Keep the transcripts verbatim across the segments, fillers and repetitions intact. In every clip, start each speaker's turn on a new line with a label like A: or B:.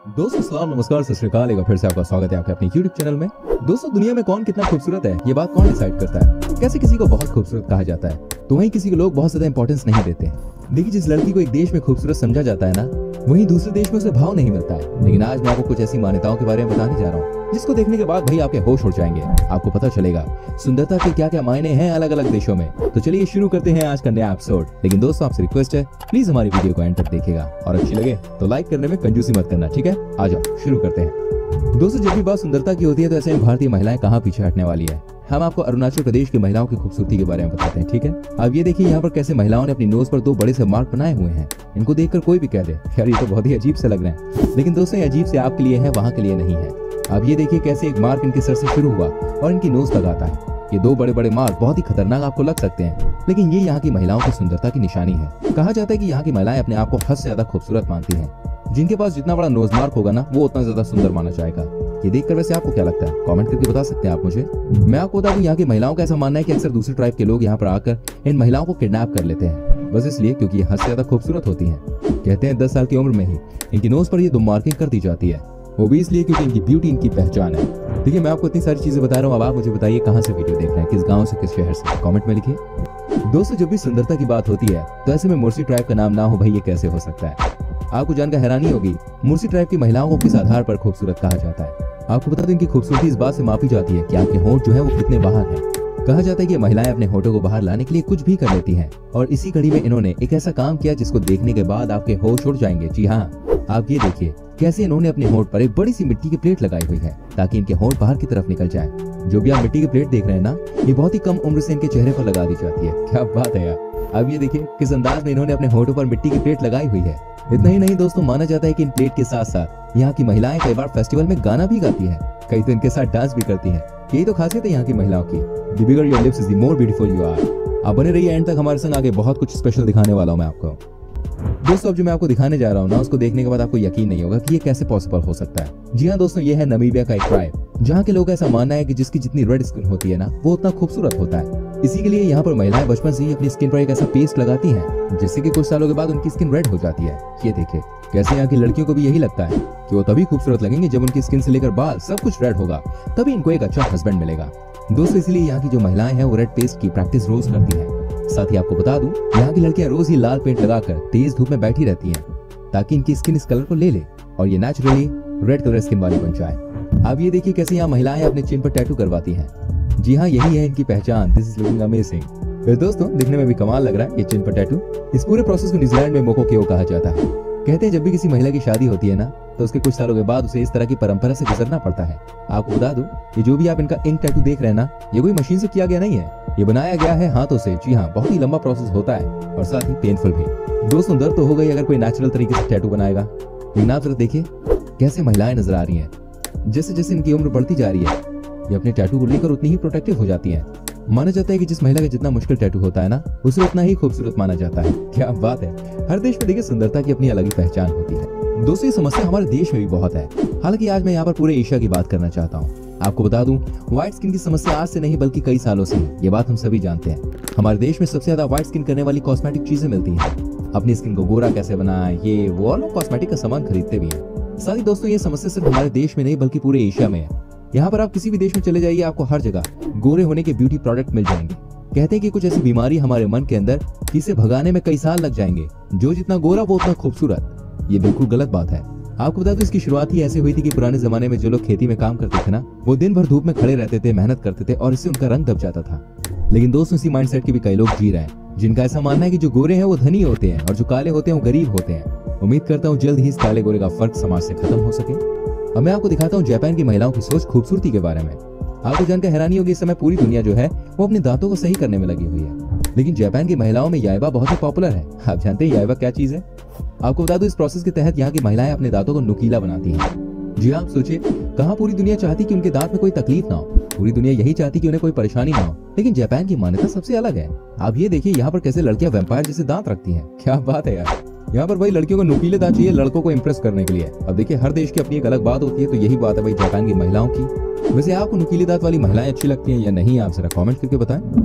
A: दोस्तों सलाम नमस्कार सत श्री अकाल। एक बार फिर से आपका स्वागत है आपके अपने यूट्यूब चैनल में। दोस्तों दुनिया में कौन कितना खूबसूरत है ये बात कौन डिसाइड करता है? कैसे किसी को बहुत खूबसूरत कहा जाता है तो वहीं किसी को लोग बहुत ज्यादा इंपॉर्टेंस नहीं देते हैं। देखिए जिस लड़की को एक देश में खूबसूरत समझा जाता है ना, वहीं दूसरे देश में उसे भाव नहीं मिलता है। लेकिन आज मैं आपको कुछ ऐसी मान्यताओं के बारे में बताने जा रहा हूँ जिसको देखने के बाद भाई आपके होश उड़ जाएंगे। आपको पता चलेगा सुंदरता के क्या क्या मायने हैं अलग अलग देशों में। तो चलिए शुरू करते हैं आज का नया एपिसोड। लेकिन दोस्तों आपसे रिक्वेस्ट है, प्लीज हमारी वीडियो को एंड तक देखिएगा और अच्छी लगे तो लाइक करने में कंजूसी मत करना, ठीक है? आ जाओ शुरू करते हैं। दोस्तों जब भी बात सुंदरता की होती है तो ऐसे में भारतीय महिलाएं कहाँ पीछे हटने वाली है। हम आपको अरुणाचल प्रदेश की महिलाओं की खूबसूरती के बारे में बताते हैं, ठीक है? अब ये देखिए यहाँ पर कैसे महिलाओं ने अपनी नोज पर दो बड़े से मार्क बनाए हुए हैं। इनको देखकर कोई भी कह दे यार ये तो बहुत ही अजीब से लग रहे हैं, लेकिन दोस्तों ये अजीब से आपके लिए है, वहाँ के लिए नहीं है। अब ये देखिए कैसे एक मार्क इनके सर से शुरू हुआ और इनकी नोज तक आता है। ये दो बड़े बड़े मार्क बहुत ही खतरनाक आपको लग सकते हैं, लेकिन ये यहाँ की महिलाओं की सुंदरता की निशानी है। कहा जाता है कि यहाँ की महिलाएं अपने आप को हद से ज्यादा खूबसूरत मानती हैं। जिनके पास जितना बड़ा नोज मार्क होगा ना, वो उतना ज्यादा सुंदर माना जाएगा। ये देखकर वैसे आपको क्या लगता है? कमेंट करके बता सकते हैं आप मुझे। मैं आपको बता दूं यहाँ की महिलाओं का ऐसा मानना है कि अक्सर दूसरे ट्राइब के लोग यहाँ पर आकर इन महिलाओं को किडनैप कर लेते हैं, बस इसलिए क्योंकि ये हद से ज्यादा खूबसूरत होती हैं। कहते हैं दस साल की उम्र में ही इनकी नोज पर ये दो मार्किंग कर दी जाती है, वो भी इसलिए क्योंकि इनकी ब्यूटी इनकी पहचान है। देखिए मैं आपको इतनी सारी चीजें बता रहा हूँ, अब आप मुझे बताइए कहाँ से वीडियो देख रहे हैं, किस गाँव से, किस शहर से, कमेंट में लिखिए। दोस्तों जब भी सुंदरता की बात होती है तो ऐसे में मुर्सी ट्राइब का नाम ना हो भाई, ये कैसे हो सकता है? आपको जानकर हैरानी होगी मुर्सी ट्राइब की महिलाओं को किस आधार पर खूबसूरत कहा जाता है। आपको बता दें इनकी खूबसूरती इस बात से मापी जाती है कि आपके होंठ जो है वो कितने बाहर हैं। कहा जाता है कि महिलाएं अपने होठों को बाहर लाने के लिए कुछ भी कर लेती हैं और इसी कड़ी में इन्होंने एक ऐसा काम किया जिसको देखने के बाद आपके होश उड़ जाएंगे। जी हाँ, आप ये देखिए कैसे इन्होंने अपने होंठ पर एक बड़ी सी मिट्टी की प्लेट लगाई हुई है ताकि इनके होंठ बाहर की तरफ निकल जाए। जो भी आप मिट्टी की प्लेट देख रहे हैं ना, ये बहुत ही कम उम्र से इनके चेहरे पर लगा दी जाती है। क्या बात है यार। अब ये देखिए किस अंदाज में इन्होंने अपने होठों पर मिट्टी की प्लेट लगाई हुई है। इतना ही नहीं दोस्तों, माना जाता है कि इन प्लेट के साथ साथ यहाँ की महिलाएं कई बार फेस्टिवल में गाना भी गाती हैं, कई तो इनके साथ डांस भी करती हैं। यही तो खासियत है यहाँ की महिलाओं की। The bigger your lips is the more beautiful you are. आप बने रहिए एंड तक, हमारे संग आगे बहुत कुछ स्पेशल दिखाने वाला हूँ मैं आपको। दोस्तों अब जो मैं आपको दिखाने जा रहा हूँ ना, उसको देखने के बाद आपको यकीन नहीं होगा कि ये कैसे पॉसिबल हो सकता है। जी हाँ दोस्तों, ये है नामीबिया का एक ट्राइब जहाँ के लोग का ऐसा मानना है कि जिसकी जितनी रेड स्किन होती है ना, वो उतना खूबसूरत होता है। इसी के लिए यहाँ पर महिलाएं बचपन से ही अपनी स्किन पर एक ऐसा पेस्ट लगाती हैं जिससे कि कुछ सालों के बाद उनकी स्किन रेड हो जाती है। ये देखिए कैसे यहाँ की लड़कियों को भी यही लगता है कि वो तभी खूबसूरत लगेंगे जब उनकी स्किन से लेकर बाल सब कुछ रेड होगा, तभी इनको एक अच्छा हस्बैंड मिलेगा। दोस्तों इसलिए यहाँ की जो महिलाएं हैं वो रेड पेस्ट की प्रैक्टिस रोज करती हैं। साथ ही आपको बता दूं यहाँ की लड़कियां रोज ही लाल पेंट लगाकर तेज धूप में बैठी रहती हैं ताकि इनकी स्किन इस कलर को ले ले और ये नेचुरली रेड कलर स्किन वाली बन जाए। अब ये देखिए कैसे यहाँ महिलाएं अपने चिन पर टैटू करवाती हैं। जी हाँ, यही है इनकी पहचान। This is looking amazing. दोस्तों दिखने में भी कमाल लग रहा है ये चिन पर टैटू। इस पूरे प्रोसेस को न्यूजीलैंड में मोको केओ कहा जाता है। कहते हैं जब भी किसी महिला की शादी होती है ना, तो उसके कुछ सालों के बाद उसे इस तरह की परंपरा से गुजरना पड़ता है। आपको बता दूं ये जो भी आप इनका इंक टैटू देख रहे हैं ना, ये कोई मशीन से किया गया नहीं है, ये बनाया गया है हाथों से। जी हाँ, बहुत ही लंबा प्रोसेस होता है और साथ ही पेनफुल भी। दोस्तों दर्द तो हो गई अगर कोई नेचुरल तरीके से टैटू बनाएगा, लेकिन आप जरा देखिए कैसे महिलाएं नजर आ रही हैं। जैसे जैसे इनकी उम्र बढ़ती जा रही है, ये अपने टैटू को लेकर उतनी ही प्रोटेक्टिव हो जाती हैं। माना जाता है कि जिस महिला का जितना मुश्किल टैटू होता है ना, उसे उतना ही खूबसूरत माना जाता है। क्या बात है। हर देश में देखिए सुंदरता की अपनी अलग ही पहचान होती है। दोस्तों ये समस्या हमारे देश में भी बहुत है। हालांकि आज मैं यहाँ पर पूरे एशिया की बात करना चाहता हूँ। आपको बता दूं व्हाइट स्किन की समस्या आज से नहीं बल्कि कई सालों से है। ये बात हम सभी जानते हैं। हमारे देश में सबसे ज्यादा व्हाइट स्किन करने वाली कॉस्मेटिक चीजें मिलती हैं। अपनी स्किन को गोरा कैसे बनाएं, ये वो और लोग कॉस्मेटिक का सामान खरीदते भी हैं। साथ ही दोस्तों ये समस्या सिर्फ हमारे देश में नहीं बल्कि पूरे एशिया में है। यहाँ पर आप किसी भी देश में चले जाइए, आपको हर जगह गोरे होने के ब्यूटी प्रोडक्ट मिल जाएंगे। कहते हैं कि कुछ ऐसी बीमारी हमारे मन के अंदर जिसे भगाने में कई साल लग जाएंगे। जो जितना गोरा वो उतना खूबसूरत। ये बिल्कुल गलत बात है। आपको बता दो इसकी शुरुआत ही ऐसे हुई थी कि पुराने जमाने में जो लोग खेती में काम करते थे ना, वो दिन भर धूप में खड़े रहते थे, मेहनत करते थे और इससे उनका रंग दब जाता था। लेकिन दोस्तों इसी माइंडसेट के भी कई लोग जी रहे हैं जिनका ऐसा मानना है कि जो गोरे हैं वो धनी होते हैं और जो काले होते हैं वो गरीब होते हैं। उम्मीद करता हूँ जल्द ही इस काले गोरे का फर्क समाज से खत्म हो सके। अब मैं आपको दिखाता हूँ जापान की महिलाओं की सोच खूबसूरती के बारे में। आपको जानकर हैरानी होगी इस समय पूरी दुनिया जो है वो अपने दांतों को सही करने में लगी हुई है, लेकिन जापान की महिलाओं में याइबा बहुत ही पॉपुलर है। आप जानते हैं याइबा क्या चीज है? आपको बता दूं इस प्रोसेस के तहत यहाँ की महिलाएं अपने दांतों को नुकीला बनाती हैं। जी आप सोचिए, कहाँ पूरी दुनिया चाहती कि उनके दांत में कोई तकलीफ ना हो, पूरी दुनिया यही चाहती कि उन्हें कोई परेशानी ना हो, लेकिन जापान की मान्यता सबसे अलग है। आप ये देखिए यहाँ पर कैसे लड़कियां वैम्पायर जैसे दांत रखती हैं। क्या बात है यार। यहाँ पर भाई लड़कियों को नुकीले दांत चाहिए लड़कों को इम्प्रेस करने के लिए। अब देखिए हर देश की अपनी एक अलग बात होती है, तो यही बात है भाई जापान की महिलाओं की। वैसे आपको नुकीले दांत वाली महिलाएं अच्छी लगती हैं या नहीं, आप जरा कमेंट करके बताएं।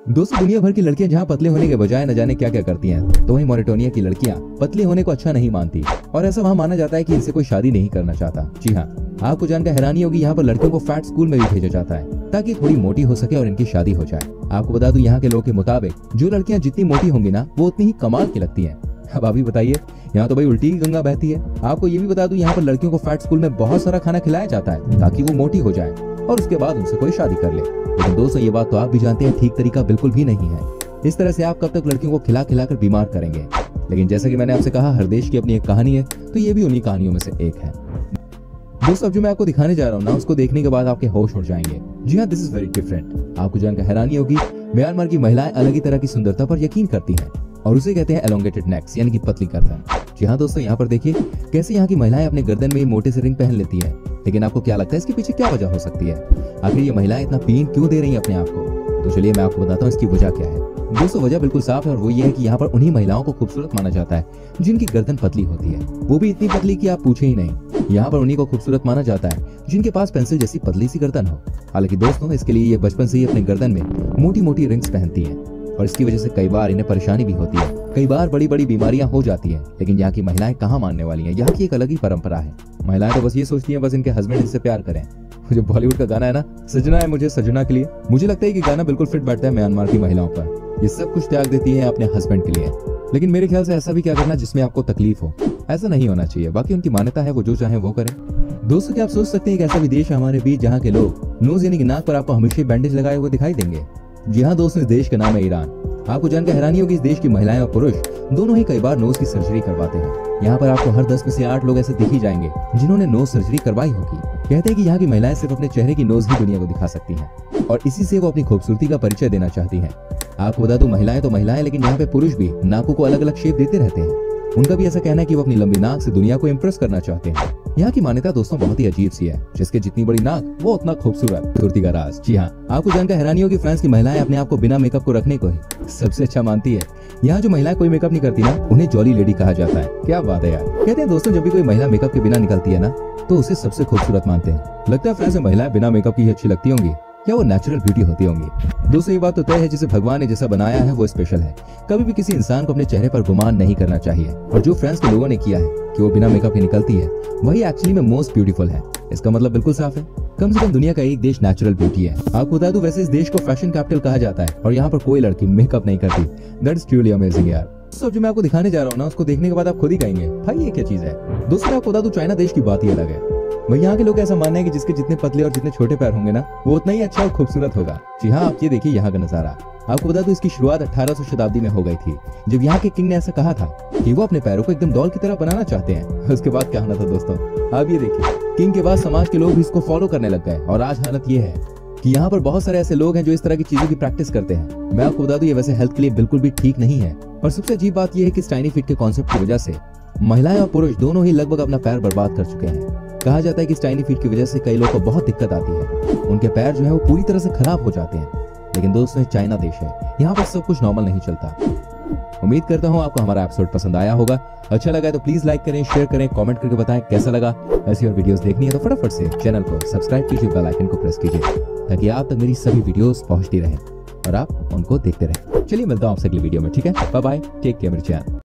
A: दोस्तों दुनिया भर की लड़कियां जहां पतले होने के बजाय न जाने क्या क्या करती हैं, तो वहीं मॉरिटानिया की लड़कियां पतले होने को अच्छा नहीं मानती और ऐसा वहां माना जाता है कि इनसे कोई शादी नहीं करना चाहता। जी हाँ, आपको जानकर हैरानी होगी, यहाँ पर लड़कियों को फैट स्कूल में भी भेजा जाता है ताकि थोड़ी मोटी हो सके और इनकी शादी हो जाए। आपको बता दूं, यहाँ के लोगों के मुताबिक जो लड़कियां जितनी मोटी होंगी ना, वो उतनी ही कमाल की लगती हैं। अब अभी बताइए, यहाँ तो भाई उल्टी ही गंगा बहती है। आपको ये भी बता दूं, यहाँ पर लड़कियों को फैट स्कूल में बहुत सारा खाना खिलाया जाता है ताकि वो मोटी हो जाए और उसके बाद उनसे कोई शादी कर ले। लेकिन दोस्तों ये बात तो आप भी जानते हैं, ठीक तरीका बिल्कुल भी नहीं है। इस तरह से आप कब तक लड़कियों को खिला खिला कर बीमार करेंगे। लेकिन जैसा कि मैंने आपसे कहा, हर देश की अपनी एक कहानी है, तो ये भी उन्हीं कहानियों में से एक है। दोस्तों अब जो मैं आपको दिखाने जा रहा हूँ ना, उसको देखने के बाद आपके होश उड़ जाएंगे। जी हाँ, दिस इज वेरी डिफरेंट। आपको जानकर हैरानी होगी, म्यांमार की महिलाएं अलग ही तरह की सुंदरता पर यकीन करती हैं और उसे कहते हैं एलोंगेटेड नेक्स, यानी कि पतली गर्दन। जी हाँ दोस्तों, यहाँ पर देखिए कैसे यहाँ की महिलाएं अपने गर्दन में मोटे से रिंग पहन लेती है। लेकिन आपको क्या लगता है इसके पीछे क्या वजह हो सकती है? आखिर ये महिलाएं इतना पेन क्यों दे रही हैं अपने आप को? तो चलिए मैं आपको बताता हूँ इसकी वजह क्या है। दोस्तों वजह बिल्कुल साफ है और वो ये है कि यहाँ पर उन्हीं महिलाओं को खूबसूरत माना जाता है जिनकी गर्दन पतली होती है, वो भी इतनी पतली कि आप पूछे ही नहीं। यहाँ पर उन्हीं को खूबसूरत माना जाता है जिनके पास पेंसिल जैसी पतली सी गर्दन हो। हालांकि दोस्तों इसके लिए ये बचपन से ही अपने गर्दन में मोटी मोटी रिंग्स पहनती हैं और इसकी वजह से कई बार इन्हें परेशानी भी होती है, कई बार बड़ी बड़ी बीमारियां हो जाती हैं। लेकिन यहाँ की महिलाएं कहाँ मानने वाली हैं, यहाँ की एक अलग ही परंपरा है। महिलाएं तो बस ये सोचती हैं बस इनके हस्बैंड इनसे प्यार करें। जो बॉलीवुड का गाना है ना, सजना है मुझे सजना के लिए, मुझे लगता है कि गाना बिल्कुल फिट बैठता है म्यांमार की महिलाओं पर। ये सब कुछ त्याग देती है अपने हस्बैंड के लिए। लेकिन मेरे ख्याल से ऐसा भी क्या करना जिसमें आपको तकलीफ हो, ऐसा नहीं होना चाहिए। बाकी उनकी मान्यता है, वो जो चाहे वो करें। दोस्तों क्या आप सोच सकते हैं कि ऐसा विदेश है हमारे बीच जहाँ के लोग नोज यानी कि नाक पर आपको हमेशा बैंडेज लगाए हुए दिखाई देंगे? जी हाँ दोस्तों, इस देश का नाम है ईरान। आपको जानकर हैरानी होगी, इस देश की महिलाएं और पुरुष दोनों ही कई बार नोज की सर्जरी करवाते हैं। यहाँ पर आपको हर दस में से आठ लोग ऐसे दिख ही जाएंगे जिन्होंने नोज सर्जरी करवाई होगी। कहते हैं कि यहाँ की महिलाएं सिर्फ अपने चेहरे की नोज ही दुनिया को दिखा सकती हैं और इसी से वो अपनी खूबसूरती का परिचय देना चाहती हैं। आपको बता दूं, महिलाएं तो महिलाएं, लेकिन यहाँ पे पुरुष भी नाकों को अलग अलग शेप देते रहते हैं। उनका भी ऐसा कहना है कि वो अपनी लंबी नाक से दुनिया को इम्प्रेस करना चाहते हैं। यहाँ की मान्यता दोस्तों बहुत ही अजीब सी है, जिसके जितनी बड़ी नाक वो उतना खूबसूरत। खूबसूरती का राज। जी हाँ, आपको जानकर हैरानी होगी, फ्रांस की महिलाएं अपने आप को बिना मेकअप को रखने को ही सबसे अच्छा मानती है। यहाँ जो महिलाएं कोई मेकअप नहीं करती ना, उन्हें जॉली लेडी कहा जाता है। क्या बात है यार। कहते हैं दोस्तों, जब भी कोई महिला मेकअप के बिना निकलती है ना, तो उसे सबसे खूबसूरत मानते हैं। लगता है फ्रांस में महिलाएं बिना मेकअप की ही अच्छी लगती होंगी, या वो नेचुरल ब्यूटी होती होंगी। दोस्तों ये बात तो तय है, जिसे भगवान ने जैसा बनाया है वो स्पेशल है। कभी भी किसी इंसान को अपने चेहरे पर गुमान नहीं करना चाहिए और जो फ्रांस के लोगों ने किया है कि वो बिना मेकअप के निकलती है, वही एक्चुअली में मोस्ट ब्यूटीफुल है। इसका मतलब बिल्कुल साफ है, कम से कम दुनिया का एक देश नेचुरल ब्यूटी है। आपको बता दूं, वैसे इस देश को फैशन कैपिटल कहा जाता है और यहाँ पर कोई लड़की मेकअप नहीं करती। दैट इज ट्रूली अमेजिंग यार। दोस्तों जो मैं आपको दिखाने जा रहा हूँ ना, उसको देखने के बाद आप खुद ही कहेंगे भाई ये क्या चीज है। दोस्तों आपको बता दूं, चाइना देश की बात ही अलग है। वही यहाँ के लोग ऐसा मानते हैं कि जिसके जितने पतले और जितने छोटे पैर होंगे ना, वो उतना ही अच्छा और खूबसूरत होगा। जी हाँ, आप ये देखिए यहाँ का नजारा। आपको बता दूं, इसकी शुरुआत अठारह सौ शताब्दी में हो गई थी, जब यहाँ के किंग ने ऐसा कहा था कि वो अपने पैरों को एकदम डॉल की तरह बनाना चाहते हैं। उसके बाद क्या होना था दोस्तों, आप ये देखिए। किंग के बाद समाज के लोग भी इसको फॉलो करने लग गए और आज हालत ये है कि यहाँ पर बहुत सारे ऐसे लोग हैं जो इस तरह की चीजों की प्रैक्टिस करते हैं। मैं आपको बता दूं, ये वैसे हेल्थ के लिए बिल्कुल भी ठीक नहीं है। और सबसे अजीब बात यह है कि टाइनी फिट के कॉन्सेप्ट की वजह से महिलाएं और पुरुष दोनों ही लगभग अपना पैर बर्बाद कर चुके हैं। कहा जाता है कि टाइनी फीट की वजह से कई लोगों को बहुत दिक्कत आती है, उनके पैर जो है वो पूरी तरह से खराब हो जाते हैं। लेकिन दोस्तों चाइना देश है, यहाँ पर सब कुछ नॉर्मल नहीं चलता। उम्मीद करता हूँ आपको हमारा एपिसोड पसंद आया होगा। अच्छा लगा है तो प्लीज लाइक करें, शेयर करें, कमेंट करके बताएं कैसा लगा। ऐसी और वीडियोस देखनी है तो फटाफट से चैनल को सब्सक्राइब कीजिए, बेल आइकन को प्रेस कीजिए ताकि आप तक मेरी सभी वीडियोस पहुंचती रहें और आप उनको देखते रहें। चलिए मिलता हूँ आपसे अगली वीडियो में, ठीक है? बाय बाय, टेक केयर मेरे चैनल।